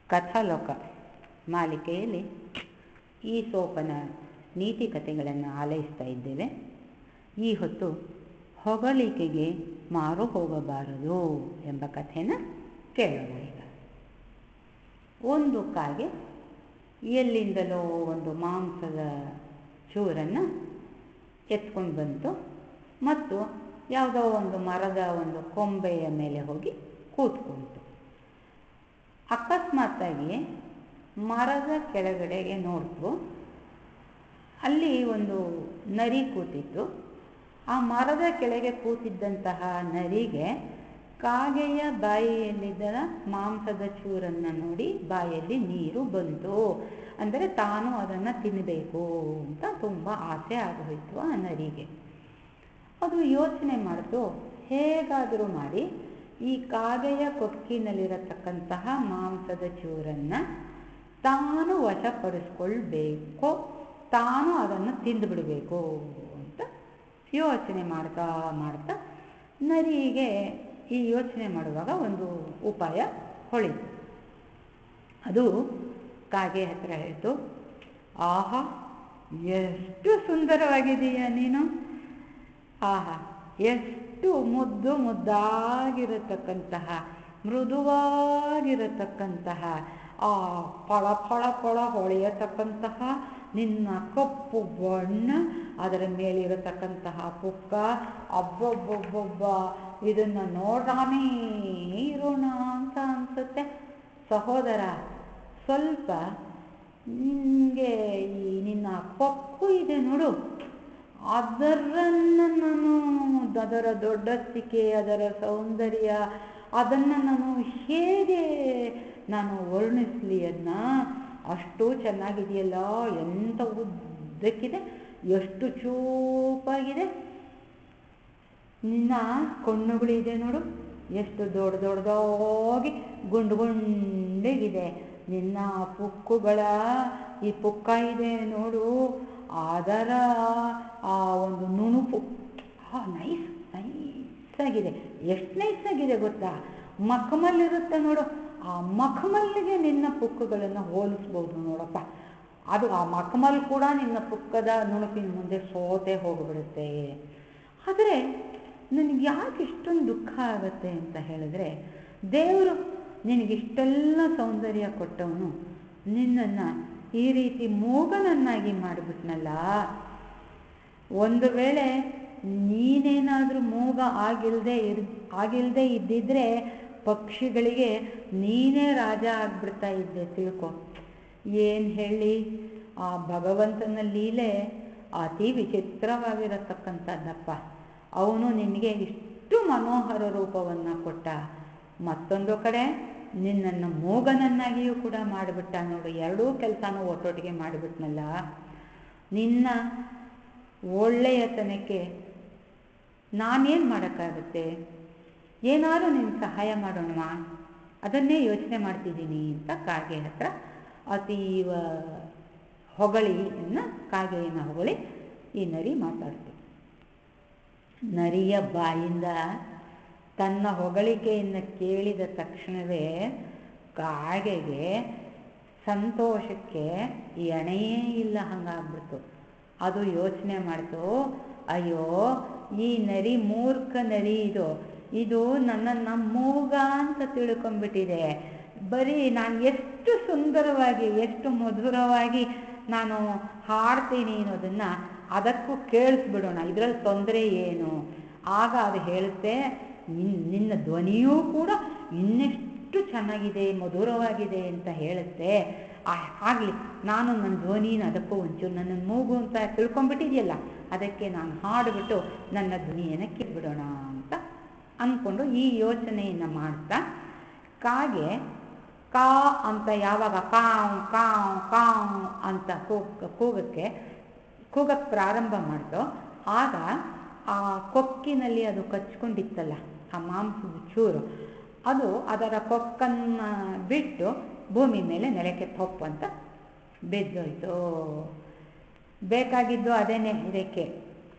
ಕಥಾಲೋಕ ಮಾಲಿಕೆಯಲ್ಲಿ ಈ ಸೋಪನ ನೀತಿ ಕಥೆಗಳನ್ನು ಆಲೈಸ್ತಾ ಇದ್ದೇವೆ. ಈ ಹೊತ್ತು ಹೊಗಳಿಕೆಗೆ ಮಾರು ಹೋಗಬಾರದು ಎಂಬ ಕಥೆನ ಕೇಳೋಣ. ಈಗ ಒಂದು ಕಾಗೆ ಎಲ್ಲಿಂದಲೋ ಒಂದು ಮಾಂಸದ ಚೂರನ್ನು ಎತ್ಕೊಂಡು ಬಂತು ಮತ್ತು ಯಾವುದೋ ಒಂದು ಮರದ ಒಂದು ಕೊಂಬೆಯ ಮೇಲೆ ಹೋಗಿ ಕೂತ್ಕೊಂತು. ಅಕಸ್ಮಾತ್ತಾಗಿ ಮರದ ಕೆಳಗಡೆಗೆ ನೋಡ್ತು, ಅಲ್ಲಿ ಒಂದು ನರಿ ಕೂತಿತ್ತು. ಆ ಮರದ ಕೆಳಗೆ ಕೂತಿದ್ದಂತಹ ನರಿಗೆ ಕಾಗೆಯ ಬಾಯಿಯಲ್ಲಿದ್ದ ಮಾಂಸದ ಚೂರನ್ನು ನೋಡಿ ಬಾಯಲ್ಲಿ ನೀರು ಬಂತು. ಅಂದರೆ ತಾನು ಅದನ್ನು ತಿನ್ನಬೇಕು ಅಂತ ತುಂಬ ಆಸೆ ಆಗೋಯಿತು ಆ ನರಿಗೆ. ಅದು ಯೋಚನೆ ಮಾಡಿತು, ಹೇಗಾದರೂ ಮಾಡಿ ಈ ಕಾಗೆಯ ಕೊಕ್ಕಿನಲ್ಲಿರತಕ್ಕಂತಹ ಮಾಂಸದ ಚೂರನ್ನು ತಾನು ವಶಪಡಿಸ್ಕೊಳ್ಬೇಕು, ತಾನು ಅದನ್ನು ತಿಂದುಬಿಡಬೇಕು ಅಂತ ಯೋಚನೆ ಮಾಡ್ತಾ ಮಾಡ್ತಾ ನರಿಗೆ ಈ ಯೋಚನೆ ಮಾಡುವಾಗ ಒಂದು ಉಪಾಯ ಹೊಳಿತು. ಅದು ಕಾಗೆ ಹತ್ರ ಹೇಳ್ತು, ಆಹಾ, ಎಷ್ಟು ಸುಂದರವಾಗಿದೆಯಾ ನೀನು, ಆಹಾ, ಎಷ್ಟು ಮುದ್ದು ಮುದ್ದಾಗಿರತಕ್ಕಂತಹ ಮೃದುವಾಗಿರತಕ್ಕಂತಹ ಆ ಫಳ ಫಳ ಫಳ ಹೊಳೆಯತಕ್ಕಂತಹ ನಿನ್ನ ಕಪ್ಪು ಬಣ್ಣ, ಅದರ ಮೇಲಿರತಕ್ಕಂತಹ ಪುಕ್ಕ, ಅಬ್ಬೊಬ್ಬೊಬ್ಬೊಬ್ಬ, ಇದನ್ನು ನೋಡಾನೇ ಇರೋಣ ಅಂತ ಅನಿಸುತ್ತೆ. ಸಹೋದರ, ಸ್ವಲ್ಪ ನಿನಗೆ ಈ ನಿನ್ನ ಕೊಕ್ಕು ಇದೆ ನೋಡು, ಅದನ್ನು ನಾನು, ಅದರ ದೊಡ್ಡಸ್ತಿಕೆ, ಅದರ ಸೌಂದರ್ಯ, ಅದನ್ನು ನಾನು ಹೇಗೆ ನಾನು ವರ್ಣಿಸಲಿ ಅದನ್ನ? ಅಷ್ಟು ಚೆನ್ನಾಗಿದೆಯಲ್ಲ, ಎಂಥ ಉದ್ದಕ್ಕಿದೆ, ಎಷ್ಟು ಚೂಪಾಗಿದೆ. ನಿನ್ನ ಕಣ್ಣುಗಳಿದೆ ನೋಡು, ಎಷ್ಟು ದೊಡ್ಡ ದೊಡ್ಡದಾಗಿ ಗುಂಡು ಗುಂಡಿಗಿದೆ. ನಿನ್ನ ಪುಕ್ಕುಗಳ ಈ ಪುಕ್ಕ ಇದೆ ನೋಡು, ಅದರ ಆ ಒಂದು ನುಣುಪು ನೈಸಾಗಿದೆ. ಎಷ್ಟು ನೈಸಾಗಿದೆ ಗೊತ್ತಾ? ಮಖಮಲ್ಲಿರುತ್ತೆ ನೋಡು, ಆ ಮಖಮಲ್ಲಿಗೆ ನಿನ್ನ ಪುಕ್ಕುಗಳನ್ನು ಹೋಲಿಸ್ಬೋದು ನೋಡಪ್ಪ. ಅದು ಆ ಮಖಮಲ್ ಕೂಡ ನಿನ್ನ ಪುಕ್ಕದ ನುಣುಪಿನ ಮುಂದೆ ಸೋತೆ ಹೋಗಿಬಿಡುತ್ತೆ. ಆದರೆ ನನಗೆ ಯಾಕೆ ಇಷ್ಟೊಂದು ದುಃಖ ಆಗುತ್ತೆ ಅಂತ ಹೇಳಿದ್ರೆ, ದೇವರು ನಿನಗಿಷ್ಟೆಲ್ಲ ಸೌಂದರ್ಯ ಕೊಟ್ಟವನು ನಿನ್ನನ್ನು ಈ ರೀತಿ ಮೂಗನನ್ನಾಗಿ ಮಾಡಿಬಿಟ್ನಲ್ಲ. ಒಂದು ವೇಳೆ ನೀನೇನಾದರೂ ಮೂಗ ಆಗಿಲ್ಲದೆ ಇದ್ದಿದ್ರೆ ಪಕ್ಷಿಗಳಿಗೆ ನೀನೇ ರಾಜ ಆಗ್ಬಿಡ್ತಾ ಇದ್ದೆ ತಿಳ್ಕೊ. ಏನು ಹೇಳಿ, ಆ ಭಗವಂತನ ಲೀಲೆ ಅತಿ ವಿಚಿತ್ರವಾಗಿರತಕ್ಕಂಥದ್ದಪ್ಪ. ಅವನು ನಿನಗೆ ಇಷ್ಟು ಮನೋಹರ ರೂಪವನ್ನು ಕೊಟ್ಟ, ಮತ್ತೊಂದು ಕಡೆ ನಿನ್ನನ್ನು ಮೂಗನನ್ನಾಗಿಯೂ ಕೂಡ ಮಾಡಿಬಿಟ್ಟ ನೋಡು. ಎರಡೂ ಕೆಲಸನೂ ಒಟ್ಟೊಟ್ಟಿಗೆ ಮಾಡಿಬಿಟ್ನಲ್ಲ. ನಿನ್ನ ಒಳ್ಳೆಯತನಕ್ಕೆ ನಾನೇನು ಮಾಡೋಕ್ಕಾಗುತ್ತೆ? ಏನಾದರೂ ನಿನ್ನ ಸಹಾಯ ಮಾಡೋಣ, ಅದನ್ನೇ ಯೋಚನೆ ಮಾಡ್ತಿದ್ದೀನಿ ಅಂತ ಕಾಗೆ ಹತ್ರ ಅತೀವ ಕಾಗೆಯನ್ನು ಹೊಗಳಿ ಈ ನರಿ ಮಾತಾಡ್ತು. ನರಿಯ ಬಾಯಿಂದ ತನ್ನ ಹೊಗಳಿಕೆಯನ್ನು ಕೇಳಿದ ತಕ್ಷಣವೇ ಕಾಗೆಗೆ ಸಂತೋಷಕ್ಕೆ ಎಣೆಯೇ ಇಲ್ಲ, ಹಂಗಾಗ್ಬಿಡ್ತು. ಅದು ಯೋಚನೆ ಮಾಡ್ತು, ಅಯ್ಯೋ, ಈ ನರಿ ಮೂರ್ಖ ನರಿ, ಇದು ನನ್ನನ್ನು ಮೂಗ ಅಂತ ತಿಳ್ಕೊಂಡ್ಬಿಟ್ಟಿದೆ. ಬರೀ ನಾನು ಎಷ್ಟು ಸುಂದರವಾಗಿ, ಎಷ್ಟು ಮಧುರವಾಗಿ ನಾನು ಹಾಡ್ತೀನಿ ಅನ್ನೋದನ್ನು ಅದಕ್ಕೂ ಕೇಳಿಸ್ಬಿಡೋಣ, ಇದರಲ್ಲಿ ತೊಂದರೆ ಏನು? ಆಗ ಅದು ಹೇಳುತ್ತೆ, ನಿನ್ನ ಧ್ವನಿಯೂ ಕೂಡ ಇನ್ನೆಷ್ಟು ಚೆನ್ನಾಗಿದೆ, ಮಧುರವಾಗಿದೆ ಅಂತ ಹೇಳುತ್ತೆ. ಆಗಲಿ, ನಾನು ನನ್ನ ಧ್ವನಿನ ಅದಕ್ಕೂ ಒಂಚೂರು ನನ್ನ ಮೂಗು ಅಂತ ತಿಳ್ಕೊಂಡ್ಬಿಟ್ಟಿದೆಯಲ್ಲ, ಅದಕ್ಕೆ ನಾನು ಹಾಡಿಬಿಟ್ಟು ನನ್ನ ಧ್ವನಿಯನ್ನು ಕಿತ್ಬಿಡೋಣ ಅಂತ ಅಂದ್ಕೊಂಡು ಈ ಯೋಚನೆಯನ್ನು ಮಾಡ್ತಾ ಕಾಗೆ ಕಾ ಅಂತ ಯಾವಾಗ ಕಾವ್ ಕಾವ್ ಕಾವ್ ಅಂತ ಕೂಗಕ್ಕೆ ಪ್ರಾರಂಭ ಮಾಡ್ತೋ, ಆಗ ಆ ಕೊಕ್ಕಿನಲ್ಲಿ ಅದು ಕಚ್ಕೊಂಡಿತ್ತಲ್ಲ ಆ ಮಾಂಸದ ಚೂರು, ಅದು ಅದರ ಕೊಕ್ಕನ್ನು ಬಿಟ್ಟು ಭೂಮಿ ಮೇಲೆ ನೆಲಕ್ಕೆ ತೊಪ್ಪು ಅಂತ ಬಿದ್ದೋಯ್ತು. ಬೇಕಾಗಿದ್ದು ಅದೇನೆ. ಇದಕ್ಕೆ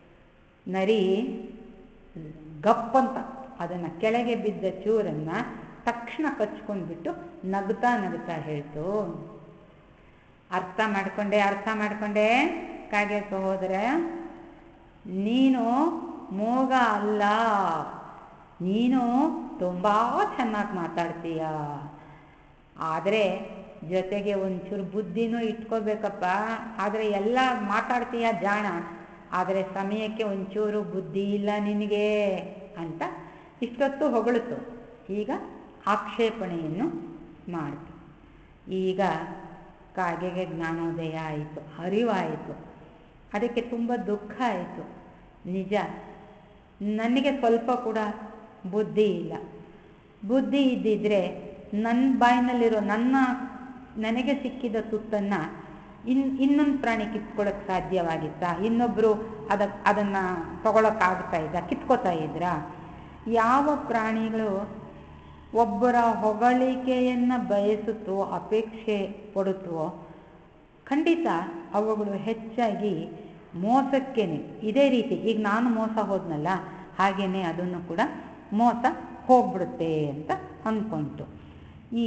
ನರಿ ಗಪ್ಪಂತ ಅದನ್ನು ಕೆಳಗೆ ಬಿದ್ದ ಚೂರನ್ನು ತಕ್ಷಣ ಕಚ್ಕೊಂಡ್ಬಿಟ್ಟು ನಗ್ತಾ ನಗ್ತಾ ಹೇಳ್ತು. ಅರ್ಥ ಮಾಡ್ಕೊಂಡೆ ಕಾಗೆ ಸಹೋದರ, ನೀನು ಮೂಗ ಅಲ್ಲ, ನೀನು ತುಂಬ ಚೆನ್ನಾಗಿ ಮಾತಾಡ್ತೀಯ, ಆದರೆ ಜೊತೆಗೆ ಒಂಚೂರು ಬುದ್ಧಿನೂ ಇಟ್ಕೋಬೇಕಪ್ಪ. ಆದರೆ ಎಲ್ಲ ಮಾತಾಡ್ತೀಯ ಜಾಣ, ಆದರೆ ಸಮಯಕ್ಕೆ ಒಂಚೂರು ಬುದ್ಧಿ ಇಲ್ಲ ನಿನಗೆ ಅಂತ ಇಷ್ಟೊತ್ತು ಹೊಗಳಿತು. ಈಗ ಆಕ್ಷೇಪಣೆಯನ್ನು ಮಾಡಿತು. ಈಗ ಕಾಗೆಗೆ ಜ್ಞಾನೋದಯ ಆಯಿತು, ಅರಿವಾಯಿತು. ಅದಕ್ಕೆ ತುಂಬ ದುಃಖ ಆಯಿತು. ನಿಜ, ನನಗೆ ಸ್ವಲ್ಪ ಕೂಡ ಬುದ್ಧಿ ಇಲ್ಲ. ಬುದ್ಧಿ ಇದ್ದಿದ್ರೆ ನನ್ನ ಬಾಯಿನಲ್ಲಿರೋ ನನಗೆ ಸಿಕ್ಕಿದ ತುತ್ತನ್ನು ಇನ್ನೊಂದು ಪ್ರಾಣಿ ಕಿತ್ಕೊಳ್ಳೋಕ್ಕೆ ಸಾಧ್ಯವಾಗಿತ್ತಾ? ಇನ್ನೊಬ್ಬರು ಅದನ್ನು ತಗೊಳಕ್ಕಾಗ್ತಾ ಇದ್ದ? ಕಿತ್ಕೋತಾ ಇದ್ರ? ಯಾವ ಪ್ರಾಣಿಗಳು ಒಬ್ಬರ ಹೊಗಳಿಕೆಯನ್ನು ಬಯಸುತ್ತೋ, ಅಪೇಕ್ಷೆ ಪಡುತ್ತೋ, ಖಂಡಿತ ಅವುಗಳು ಹೆಚ್ಚಾಗಿ ಮೋಸಕ್ಕೇನೆ. ಇದೇ ರೀತಿ ಈಗ ನಾನು ಮೋಸ ಹೋದ್ನಲ್ಲ, ಹಾಗೇನೆ ಅದನ್ನು ಕೂಡ ಮೋಸ ಹೋಗ್ಬಿಡುತ್ತೆ ಅಂತ ಅಂದ್ಕೊಂತು. ಈ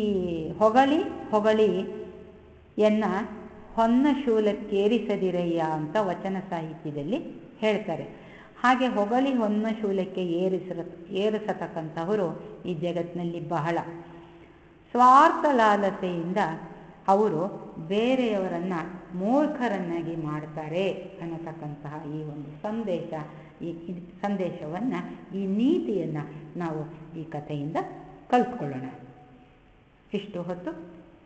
ಹೊಗಳಿಯನ್ನ ಹೊನ್ನ ಶೂಲಕ್ಕೇರಿಸದಿರಯ್ಯ ಅಂತ ವಚನ ಸಾಹಿತ್ಯದಲ್ಲಿ ಹೇಳ್ತಾರೆ. ಹಾಗೆ ಹೊನ್ನ ಶೂಲಕ್ಕೆ ಏರಿಸತಕ್ಕಂಥವರು ಈ ಜಗತ್ತಿನಲ್ಲಿ ಬಹಳ. ಸ್ವಾರ್ಥ ಲಾಲಸೆಯಿಂದ ಅವರು ಬೇರೆಯವರನ್ನು ಮೂರ್ಖರನ್ನಾಗಿ ಮಾಡ್ತಾರೆ ಅನ್ನತಕ್ಕಂತಹ ಈ ಒಂದು ಸಂದೇಶವನ್ನು, ಈ ನೀತಿಯನ್ನು ನಾವು ಈ ಕಥೆಯಿಂದ ಕಲ್ತ್ಕೊಳ್ಳೋಣ. ಇಷ್ಟು ಹೊತ್ತು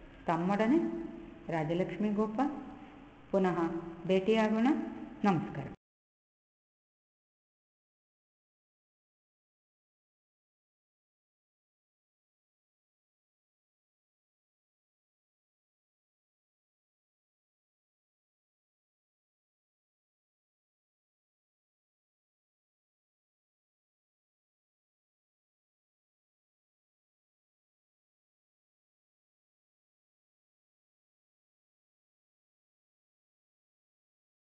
ತಮ್ಮೊಡನೆ ರಾಜಲಕ್ಷ್ಮಿ ಗೋಪಾಲ್. ಪುನಃ ಭೇಟಿಯಾಗೋಣ. ನಮಸ್ಕಾರ.